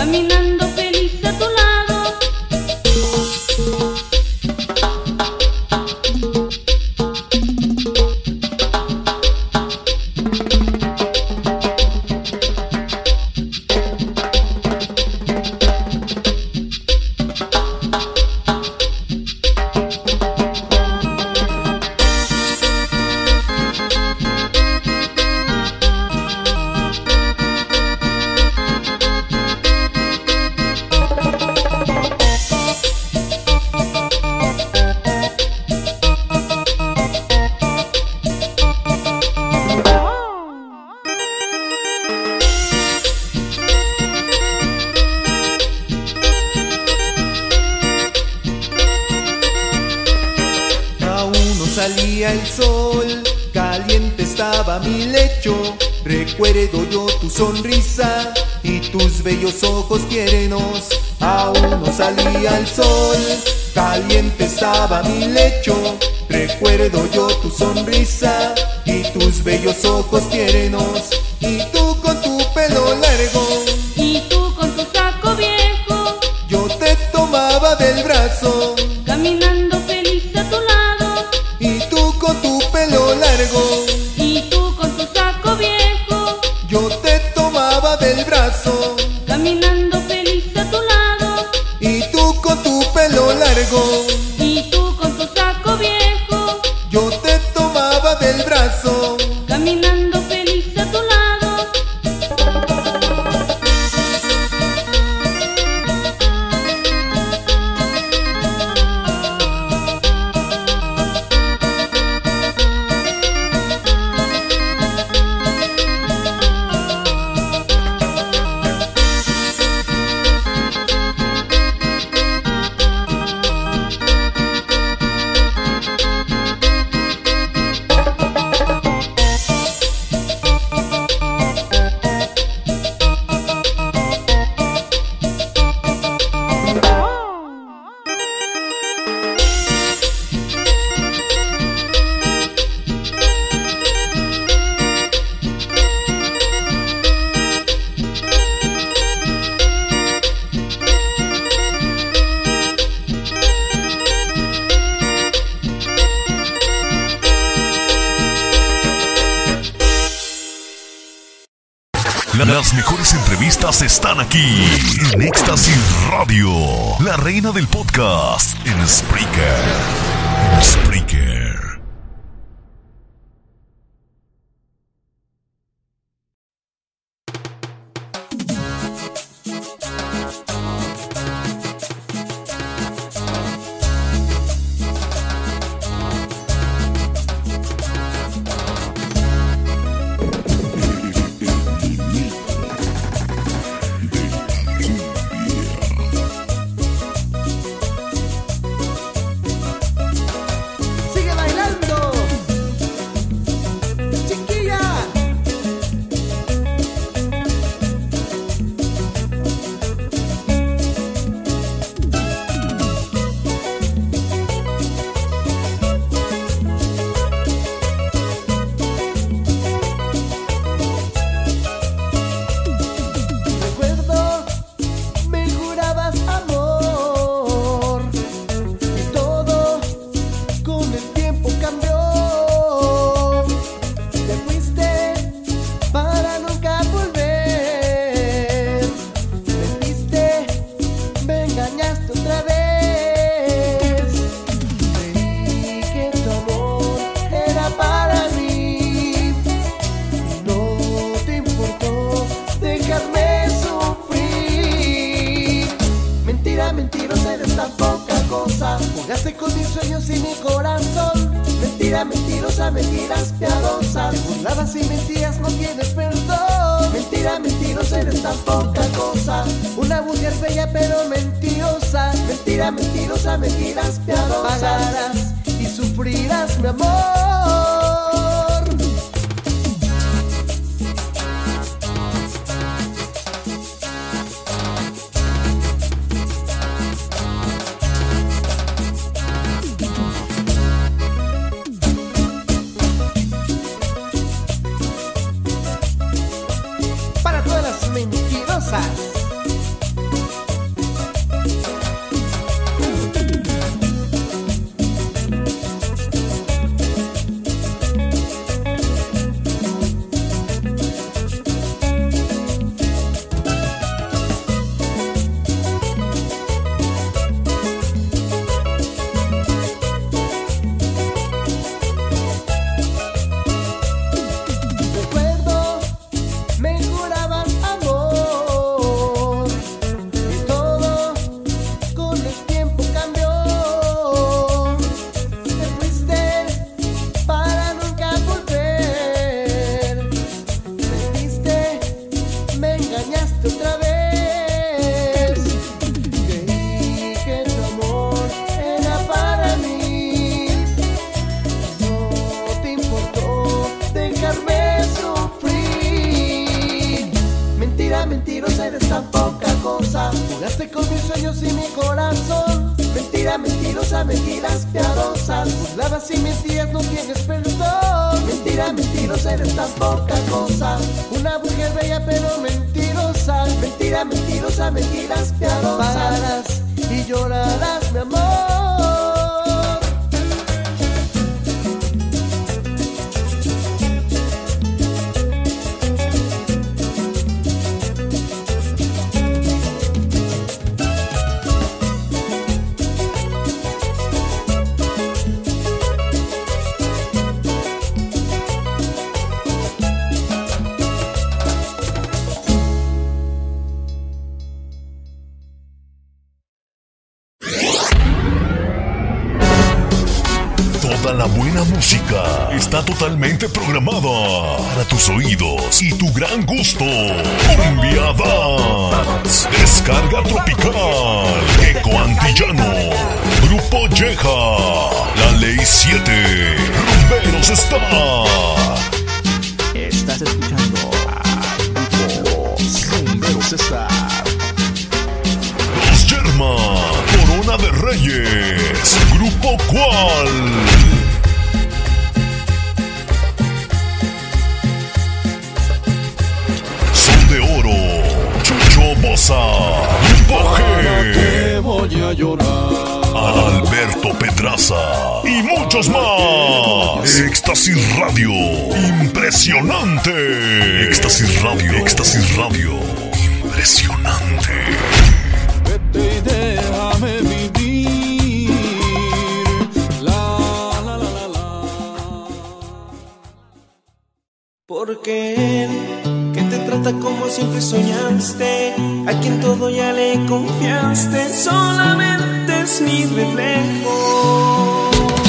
caminando feliz a tu lado. Salía el sol, caliente estaba mi lecho. Recuerdo yo tu sonrisa y tus bellos ojos tiernos. Aún no salía el sol, caliente estaba mi lecho. Recuerdo yo tu sonrisa y tus bellos ojos tiernos. Y tú con tu pelo largo, y tú con tu saco viejo, yo te tomaba del brazo, caminando feliz a tu lado. y tú con tu pelo largo, Y tú con tu saco viejo, yo te tomaba del brazo, caminando feliz a tu lado. y tú con tu pelo largo, Y tú con tu saco viejo, yo te tomaba del brazo. caminando feliz a tu lado. Las mejores entrevistas están aquí en Éxtasis Radio, la reina del podcast en Spreaker. Jugaste con mis sueños y mi corazón. Mentira, mentirosa, mentiras piadosas. Te burlabas y mentías, no tienes perdón. Mentira, mentirosa, eres tan poca cosa. Una mujer bella pero mentirosa. Mentira, mentirosa, mentiras piadosas. Pagarás y sufrirás, mi amor. cosa. Jugaste con mis sueños y mi corazón. Mentira mentirosa, mentiras piadosas. Burlabas y mentías, no tienes perdón. Mentira mentirosa, eres tan poca cosa. Una mujer bella pero mentirosa. Mentira mentirosa, mentiras piadosas. Pararás y llorarás, mi amor. La buena música está totalmente programada para tus oídos y tu gran gusto. Cumbia Dance, Descarga Tropical, Eco Antillano, Grupo Yeja, La Ley 7, Rumberos Star. Estás escuchando a los Rumberos Star. Los Yerma, Corona de Reyes, Grupo Cual. De Oro, Chucho Bosa, Grupo G, te voy a llorar. Alberto Pedraza y muchos más. Éxtasis Radio, impresionante. Éxtasis Radio, Éxtasis Radio, impresionante. Vete y déjame vivir. La, la, la, la, la. Porque él que te trata como siempre soñaste, a quien todo ya le confiaste, solamente es mi reflejo.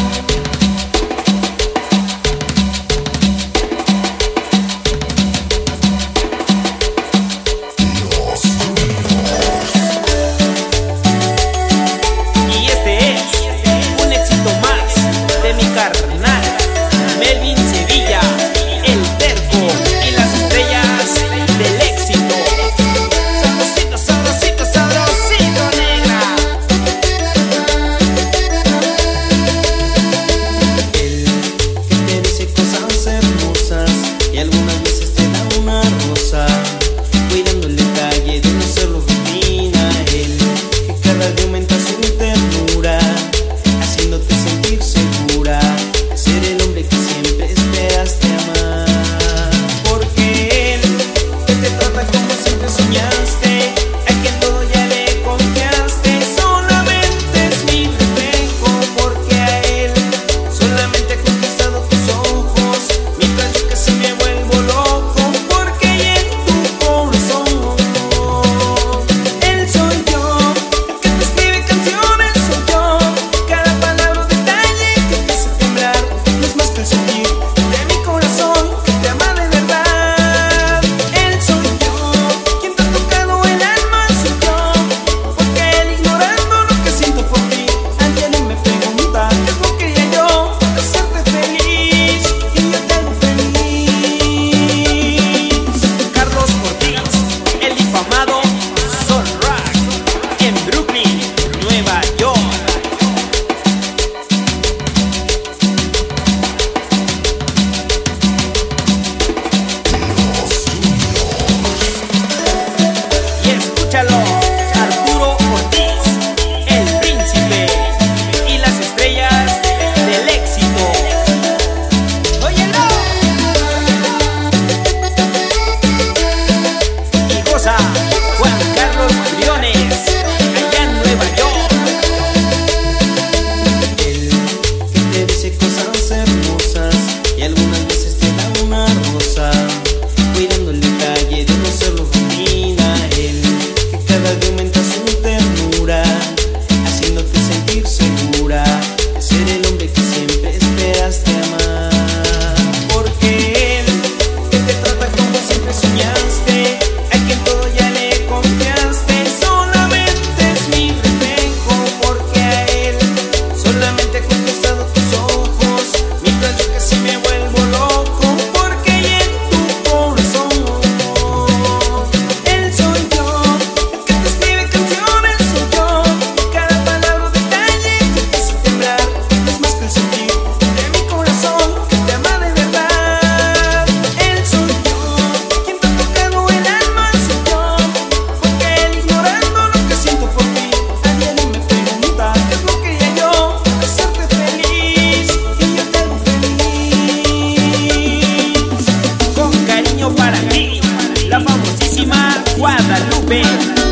Y este es un éxito más de mi carnal Melvin Sevilla, el terco y las estrellas del éxito. Sabrosito, sabrosito, sabrosito, negra.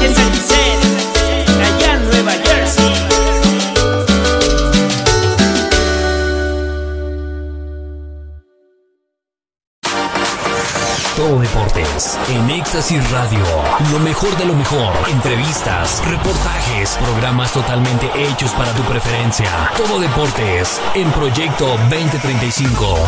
Esa Giselle, allá en Nueva Jersey. Todo Deportes en Éxtasis Radio. Lo mejor de lo mejor. Entrevistas, reportajes, programas totalmente hechos para tu preferencia. Todo Deportes en Proyecto 2035.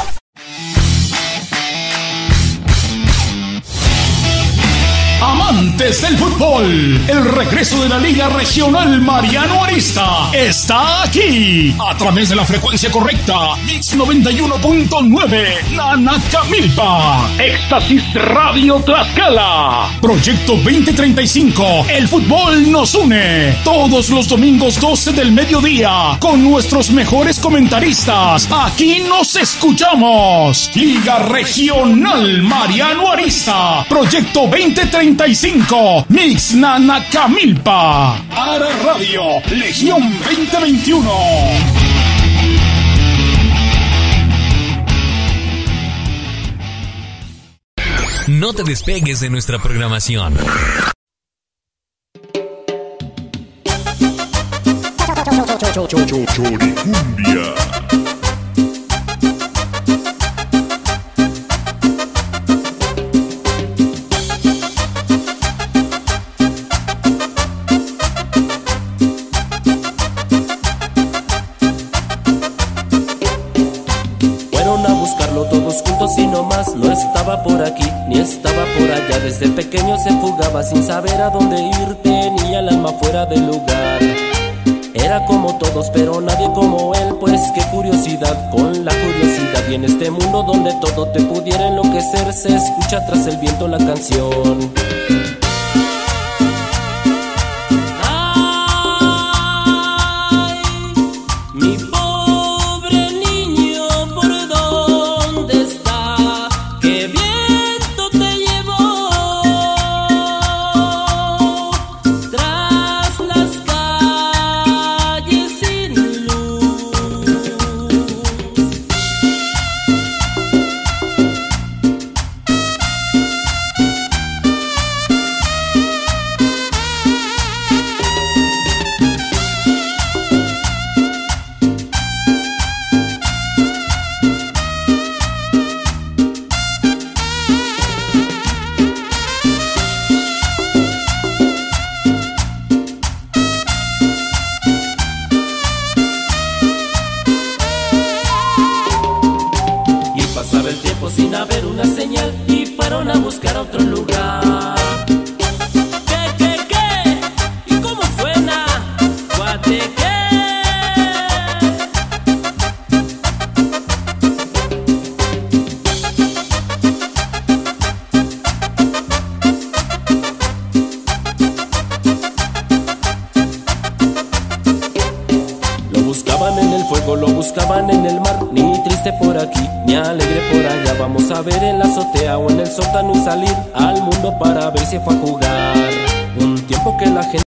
Amantes del fútbol, el regreso de la Liga Regional Mariano Arista está aquí, a través de la frecuencia correcta, Mix 91.9, Nanacamilpa, Éxtasis Radio Tlaxcala, Proyecto 2035, el fútbol nos une, todos los domingos 12 del mediodía, con nuestros mejores comentaristas, aquí nos escuchamos, Liga Regional Mariano Arista, Proyecto 2035, Mix Nanacamilpa, Ara Radio, Legión 2021. No te despegues de nuestra programación. Choricumbia. Todos juntos y no más, no estaba por aquí ni estaba por allá. Desde pequeño se fugaba sin saber a dónde ir, tenía el alma fuera del lugar. Era como todos pero nadie como él, pues qué curiosidad, con la curiosidad. Y en este mundo donde todo te pudiera enloquecer, se escucha tras el viento la canción. Sin haber una señal y fueron a buscar a otro lugar. ¿Qué? ¿Y cómo suena? ¿Guateque? Lo buscaban en el fuego, lo buscaban en el mar, ni triste por aquí, ni alegre por allá. Vamos a ver en la azotea o en el sótano y salir al mundo para ver si fue a jugar. Un tiempo que la gente